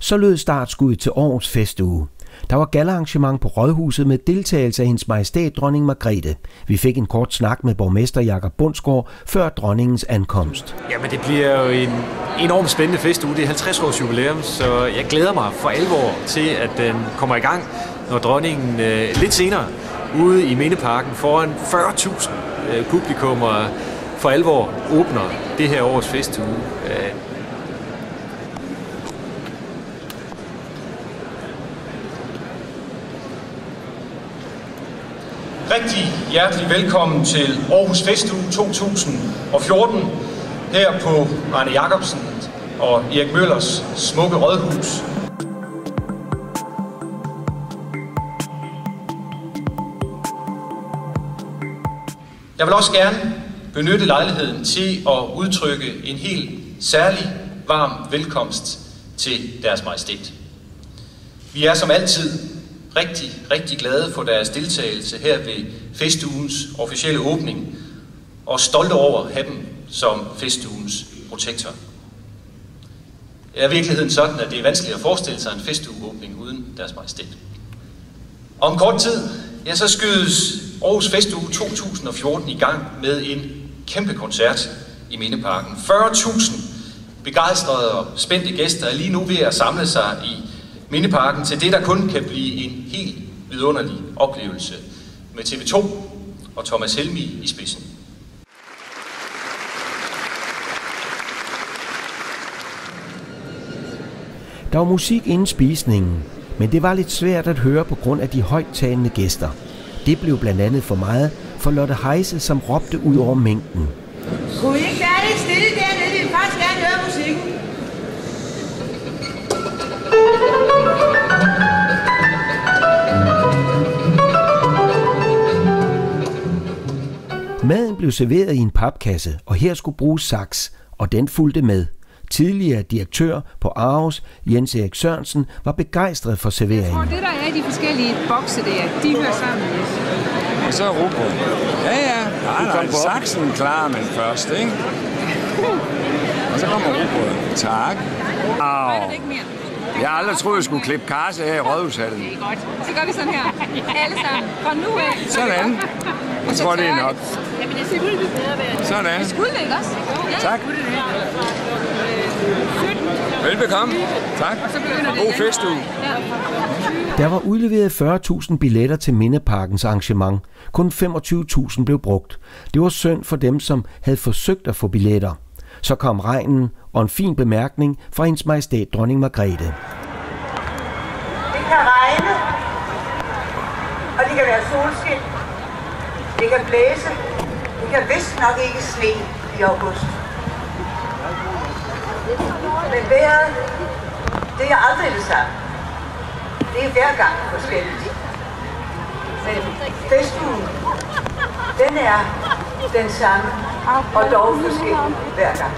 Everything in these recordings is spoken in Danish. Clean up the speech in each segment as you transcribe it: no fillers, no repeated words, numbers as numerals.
Så lød startskuddet til årets festuge. Der var gallearrangement på Rådhuset med deltagelse af Hendes Majestæt Dronning Margrethe. Vi fik en kort snak med borgmester Jakob Bundsgaard før dronningens ankomst. Jamen det bliver jo en enormt spændende festuge. Det er 50 års jubilæum, så jeg glæder mig for alvor til, at den kommer i gang, når dronningen lidt senere ude i Mindeparken foran 40.000 publikummer for alvor åbner det her års festuge. Rigtig hjertelig velkommen til Aarhus Festuge 2014 her på Arne Jacobsen og Erik Møllers smukke rådhus. Jeg vil også gerne benytte lejligheden til at udtrykke en helt særlig varm velkomst til Deres Majestæt. Vi er som altid rigtig glade for deres deltagelse her ved festugens officielle åbning og stolte over at have dem som festugens protektor. Det er i virkeligheden sådan, at det er vanskeligt at forestille sig en festugeåbning uden Deres Majestæt. Om kort tid, ja, så skydes Aarhus Festuge 2014 i gang med en kæmpe koncert i Mindeparken. 40.000 begejstrede og spændte gæster er lige nu ved at samle sig i Mindeparken til det, der kun kan blive en helt vidunderlig oplevelse med TV2 og Thomas Helmig i spidsen. Der var musik inden spisningen, men det var lidt svært at høre på grund af de højttalende gæster. Det blev blandt andet for meget for Lotte Heise, som råbte ud over mængden. Kunne I ikke være lidt stille dernede? Vi vil faktisk gerne høre musikken. Maden blev serveret i en papkasse, og her skulle bruges saks, og den fulgte med. Tidligere direktør på Aarhus, Jens Erik Sørensen, var begejstret for serveringen. Jeg tror, det der er i de forskellige bokse der, de hører sammen. Og så rugbrød. Ja. Nej, saksen klarer man først, ikke? Og så kommer rugbrød. Tak. Jeg har aldrig troet, jeg skulle klippe karse her i Rådhushallen. Det er godt. Så gør vi sådan her. Alle sammen. Fra nu af. Sådan. Jeg tror, det er nok. Jamen, det skulle blive bedre værd. Sådan. Det skulle det ikke også? Ja. Tak. Velbekomme. Tak. God festuge. Der var udleveret 40.000 billetter til Mindeparkens arrangement. Kun 25.000 blev brugt. Det var synd for dem, som havde forsøgt at få billetter. Så kom regnen og en fin bemærkning fra Hendes Majestæt Dronning Margrethe. Det kan regne, og det kan være solskin. Det kan blæse. Det kan vist nok ikke sne i august. Men vejret, det er aldrig det samme. Det er hver gang forskelligt. Men festugen, den er den samme, og dog forskellig hver gang.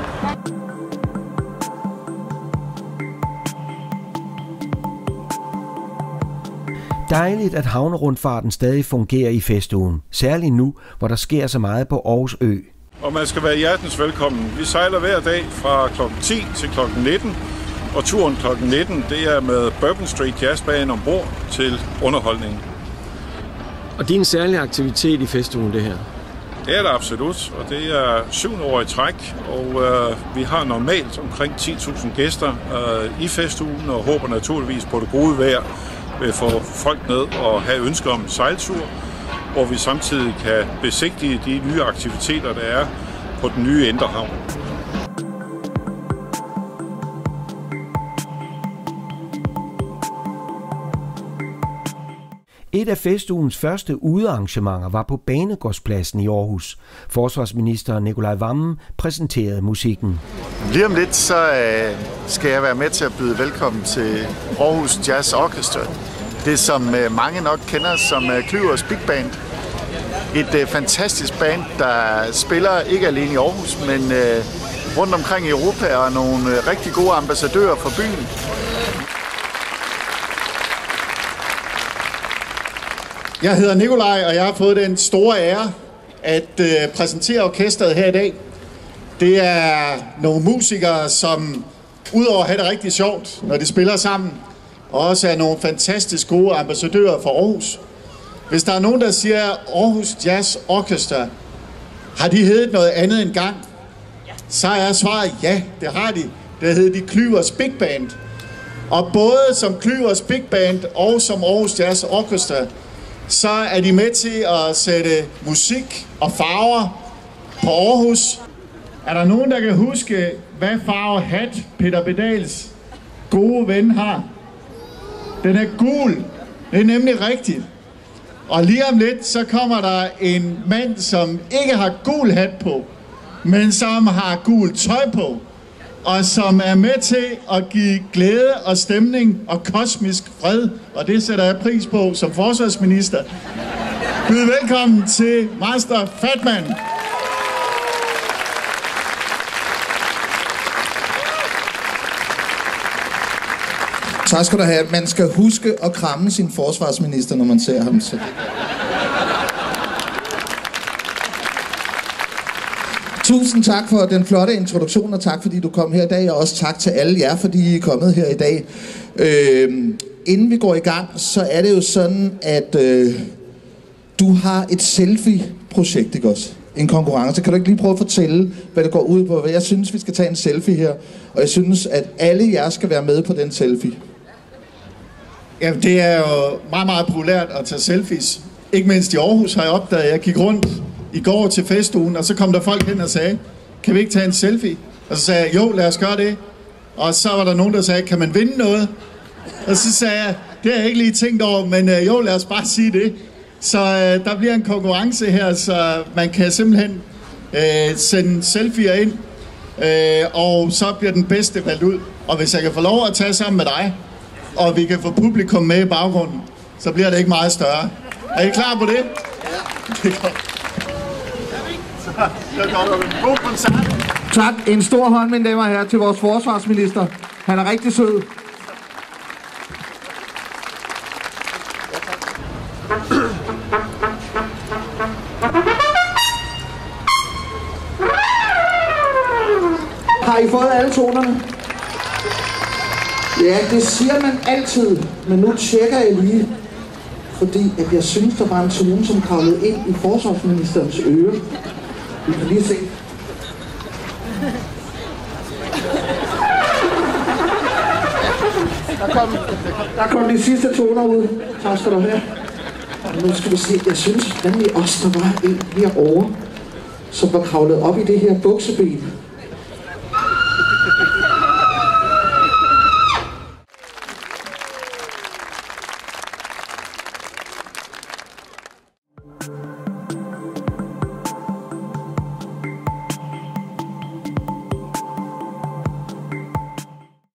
Dejligt, at havnerundfarten stadig fungerer i festugen. Særligt nu, hvor der sker så meget på Aarhus Ø. Og man skal være hjertens velkommen. Vi sejler hver dag fra kl. 10 til kl. 19. Og turen kl. 19, det er med Bourbon Street Jazzband ombord til underholdning. Og det er en særlig aktivitet i festugen, det her? Det er det absolut, og det er 7. år i træk, og vi har normalt omkring 10.000 gæster i festugen, og håber naturligvis på det gode vejr ved få folk ned og have ønsker om sejltur, hvor vi samtidig kan besigtige de nye aktiviteter, der er på den nye Indre Havn. Et af festugens første udearrangementer var på Banegårdspladsen i Aarhus. Forsvarsminister Nicolai Wammen præsenterede musikken. Lige om lidt så skal jeg være med til at byde velkommen til Aarhus Jazz Orchestra. Det som mange nok kender som Klüvers Big Band. Et fantastisk band, der spiller ikke alene i Aarhus, men rundt omkring i Europa, og nogle rigtig gode ambassadører for byen. Jeg hedder Nikolaj, og jeg har fået den store ære at præsentere orkestret her i dag. Det er nogle musikere, som udover at have det rigtig sjovt, når de spiller sammen, og også er nogle fantastisk gode ambassadører for Aarhus. Hvis der er nogen, der siger Aarhus Jazz Orchestra, har de heddet noget andet engang? Så er svaret ja, det har de. Det hedder de Klüvers Big Band. Og både som Klüvers Big Band og som Aarhus Jazz Orchestra, så er de med til at sætte musik og farver på Aarhus. Er der nogen, der kan huske, hvad farve hat Peter Pedals gode ven har? Den er gul. Det er nemlig rigtigt. Og lige om lidt, så kommer der en mand, som ikke har gul hat på, men som har gul tøj på, og som er med til at give glæde og stemning og kosmisk fred, og det sætter jeg pris på som forsvarsminister. Byd velkommen til Master Fatman. Tak skal du have. Man skal huske at kramme sin forsvarsminister, når man ser ham. Tusind tak for den flotte introduktion, og tak fordi du kom her i dag, og også tak til alle jer, fordi I er kommet her i dag. Inden vi går i gang, så er det jo sådan, at du har et selfie-projekt, ikke også? En konkurrence. Kan du ikke lige prøve at fortælle, hvad det går ud på? Jeg synes, vi skal tage en selfie her, og jeg synes, at alle jer skal være med på den selfie. Jamen, det er jo meget, meget populært at tage selfies. Ikke mindst i Aarhus har jeg opdaget. Jeg gik rundt i går til festugen, og så kom der folk hen og sagde, kan vi ikke tage en selfie? Og så sagde jeg, jo, lad os gøre det. Og så var der nogen, der sagde, kan man vinde noget? Og så sagde jeg, det har jeg ikke lige tænkt over, men jo, lad os bare sige det. Så der bliver en konkurrence her, så man kan simpelthen sende selfies ind, og så bliver den bedste valgt ud. Og hvis jeg kan få lov at tage sammen med dig, og vi kan få publikum med i baggrunden, så bliver det ikke meget større. Er I klar på det? Ja. Det er godt. God koncert. Tak. En stor hånd, mine damer og herrer, til vores forsvarsminister. Han er rigtig sød. Har I fået alle tonerne? Ja, det siger man altid, men nu tjekker jeg lige, fordi at jeg synes, der var en tone, som kravlede ind i forsvarsministerens øre. Vi kan lige se. Der kom de sidste toner ud. Tak skal du have. Og nu skal vi se, jeg synes nemlig også, der var en herovre, som var kravlet op i det her bukseben.